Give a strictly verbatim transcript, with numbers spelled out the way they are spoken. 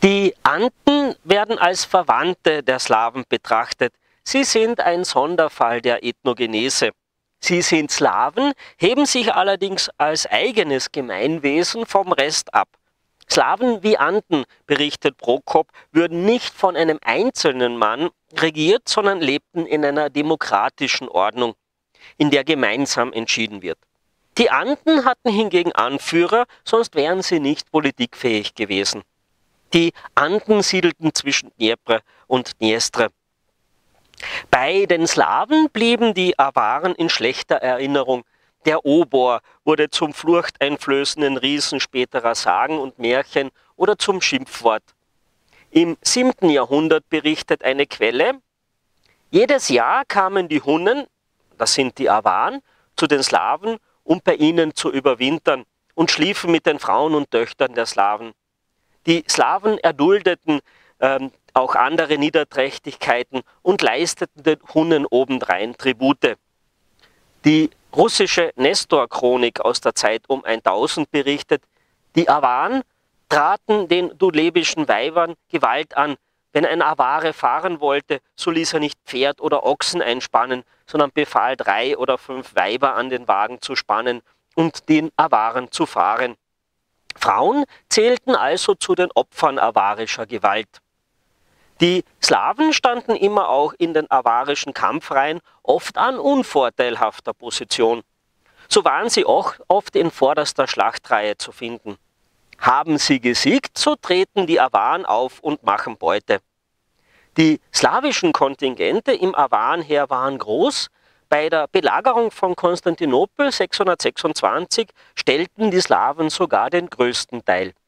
Die Anden werden als Verwandte der Slawen betrachtet. Sie sind ein Sonderfall der Ethnogenese. Sie sind Slawen, heben sich allerdings als eigenes Gemeinwesen vom Rest ab. Slawen wie Anden, berichtet Prokop, würden nicht von einem einzelnen Mann regiert, sondern lebten in einer demokratischen Ordnung, in der gemeinsam entschieden wird. Die Anden hatten hingegen Anführer, sonst wären sie nicht politikfähig gewesen. Die Anden siedelten zwischen Dnepr und Dniester. Bei den Slawen blieben die Awaren in schlechter Erinnerung. Der Obor wurde zum furchteinflößenden Riesen späterer Sagen und Märchen oder zum Schimpfwort. Im siebten Jahrhundert berichtet eine Quelle: Jedes Jahr kamen die Hunnen, das sind die Awaren, zu den Slawen, um bei ihnen zu überwintern, und schliefen mit den Frauen und Töchtern der Slawen. Die Slawen erduldeten ähm, auch andere Niederträchtigkeiten und leisteten den Hunnen obendrein Tribute. Die russische Nestor-Chronik aus der Zeit um tausend berichtet, die Awaren traten den dulebischen Weibern Gewalt an. Wenn ein Aware fahren wollte, so ließ er nicht Pferd oder Ochsen einspannen, sondern befahl, drei oder fünf Weiber an den Wagen zu spannen und den Awaren zu fahren. Frauen zählten also zu den Opfern awarischer Gewalt. Die Slawen standen immer auch in den awarischen Kampfreihen oft an unvorteilhafter Position. So waren sie auch oft in vorderster Schlachtreihe zu finden. Haben sie gesiegt, so treten die Awaren auf und machen Beute. Die slawischen Kontingente im Awarenheer waren groß. Bei der Belagerung von Konstantinopel sechshundertsechsundzwanzig stellten die Slawen sogar den größten Teil.